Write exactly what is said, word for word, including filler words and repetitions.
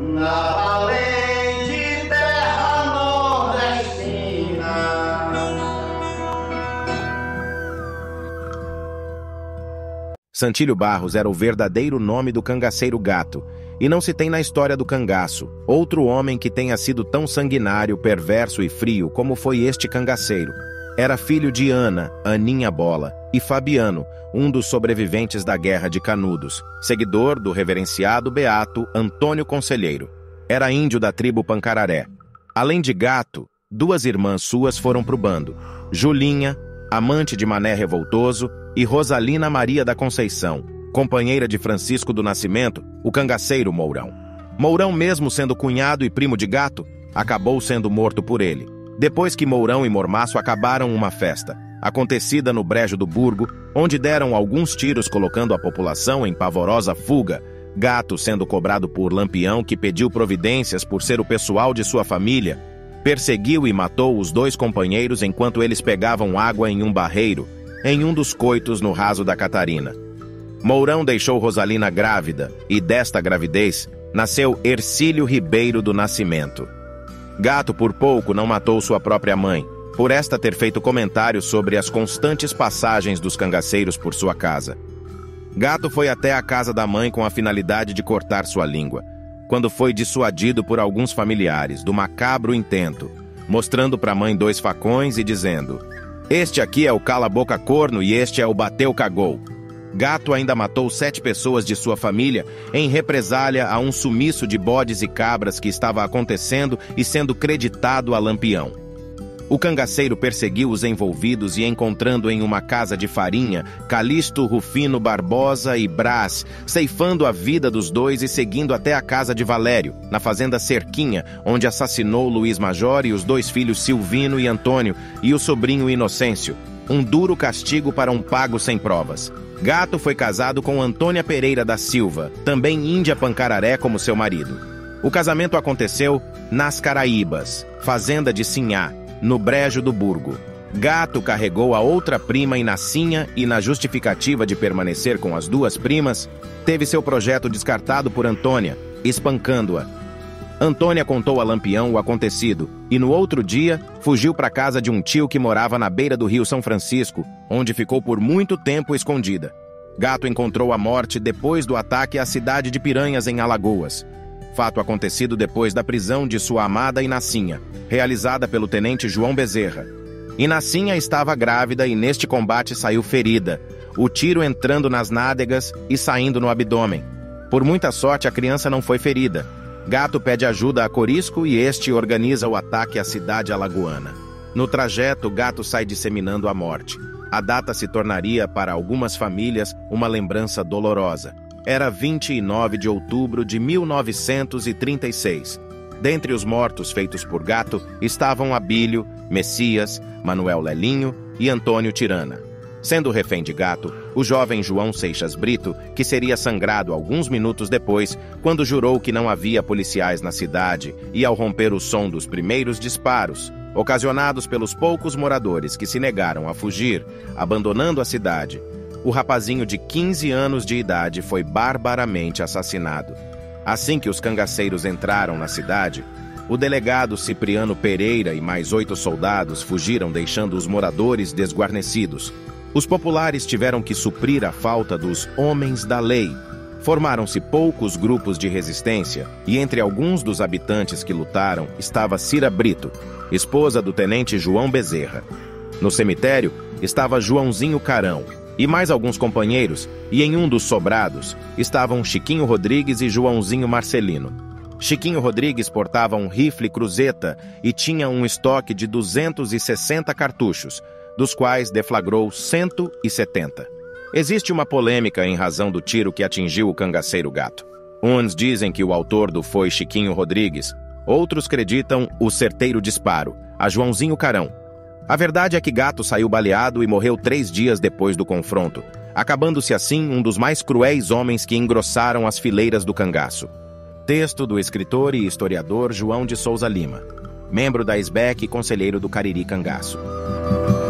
na valente terra nordestina. Santílio Barros era o verdadeiro nome do cangaceiro Gato, e não se tem na história do cangaço outro homem que tenha sido tão sanguinário, perverso e frio como foi este cangaceiro. Era filho de Ana, Aninha Bola, e Fabiano, um dos sobreviventes da Guerra de Canudos, seguidor do reverenciado beato Antônio Conselheiro. Era índio da tribo Pancararé. Além de Gato, duas irmãs suas foram pro bando: Julinha, amante de Mané Revoltoso, e Rosalina Maria da Conceição, companheira de Francisco do Nascimento, o cangaceiro Mourão. Mourão, mesmo sendo cunhado e primo de Gato, acabou sendo morto por ele, depois que Mourão e Mormaço acabaram uma festa, acontecida no Brejo do Burgo, onde deram alguns tiros colocando a população em pavorosa fuga, Gato, sendo cobrado por Lampião, que pediu providências por ser o pessoal de sua família, perseguiu e matou os dois companheiros enquanto eles pegavam água em um barreiro, em um dos coitos no raso da Catarina. Mourão deixou Rosalina grávida, e desta gravidez nasceu Hercílio Ribeiro do Nascimento. Gato por pouco não matou sua própria mãe, por esta ter feito comentários sobre as constantes passagens dos cangaceiros por sua casa. Gato foi até a casa da mãe com a finalidade de cortar sua língua, quando foi dissuadido por alguns familiares do macabro intento, mostrando para a mãe dois facões e dizendo: "Este aqui é o cala-boca corno e este é o bateu-cagou." Gato ainda matou sete pessoas de sua família em represália a um sumiço de bodes e cabras que estava acontecendo e sendo creditado a Lampião. O cangaceiro perseguiu os envolvidos e, encontrando em uma casa de farinha Calixto Rufino Barbosa e Brás, ceifando a vida dos dois e seguindo até a casa de Valério, na fazenda Cerquinha, onde assassinou Luiz Major e os dois filhos Silvino e Antônio e o sobrinho Inocêncio. Um duro castigo para um pago sem provas. Gato foi casado com Antônia Pereira da Silva, também índia Pancararé, como seu marido. O casamento aconteceu nas Caraíbas, fazenda de Sinhá, no Brejo do Burgo. Gato carregou a outra prima Inacinha e, na justificativa de permanecer com as duas primas, teve seu projeto descartado por Antônia, espancando-a. Antônia contou a Lampião o acontecido e, no outro dia, fugiu para casa de um tio que morava na beira do rio São Francisco, onde ficou por muito tempo escondida. Gato encontrou a morte depois do ataque à cidade de Piranhas, em Alagoas. Fato acontecido depois da prisão de sua amada Inacinha, realizada pelo tenente João Bezerra. Inacinha estava grávida e neste combate saiu ferida, o tiro entrando nas nádegas e saindo no abdômen. Por muita sorte, a criança não foi ferida. Gato pede ajuda a Corisco e este organiza o ataque à cidade alagoana. No trajeto, Gato sai disseminando a morte. A data se tornaria, para algumas famílias, uma lembrança dolorosa. Era vinte e nove de outubro de mil novecentos e trinta e seis. Dentre os mortos feitos por Gato estavam Abílio, Messias, Manuel Lelinho e Antônio Tirana. Sendo refém de Gato, o jovem João Seixas Brito, que seria sangrado alguns minutos depois, quando jurou que não havia policiais na cidade, e ao romper o som dos primeiros disparos, ocasionados pelos poucos moradores que se negaram a fugir, abandonando a cidade, o rapazinho de quinze anos de idade foi barbaramente assassinado. Assim que os cangaceiros entraram na cidade, o delegado Cipriano Pereira e mais oito soldados fugiram, deixando os moradores desguarnecidos. Os populares tiveram que suprir a falta dos homens da lei. Formaram-se poucos grupos de resistência e entre alguns dos habitantes que lutaram estava Cira Brito, esposa do tenente João Bezerra. No cemitério estava Joãozinho Carão e mais alguns companheiros, e em um dos sobrados estavam Chiquinho Rodrigues e Joãozinho Marcelino. Chiquinho Rodrigues portava um rifle cruzeta e tinha um estoque de duzentos e sessenta cartuchos, dos quais deflagrou cento e setenta. Existe uma polêmica em razão do tiro que atingiu o cangaceiro Gato. Uns dizem que o autor do foi Chiquinho Rodrigues, outros acreditam o certeiro disparo, a Joãozinho Carão. A verdade é que Gato saiu baleado e morreu três dias depois do confronto, acabando-se assim um dos mais cruéis homens que engrossaram as fileiras do cangaço. Texto do escritor e historiador João de Souza Lima, membro da S B E C e conselheiro do Cariri Cangaço.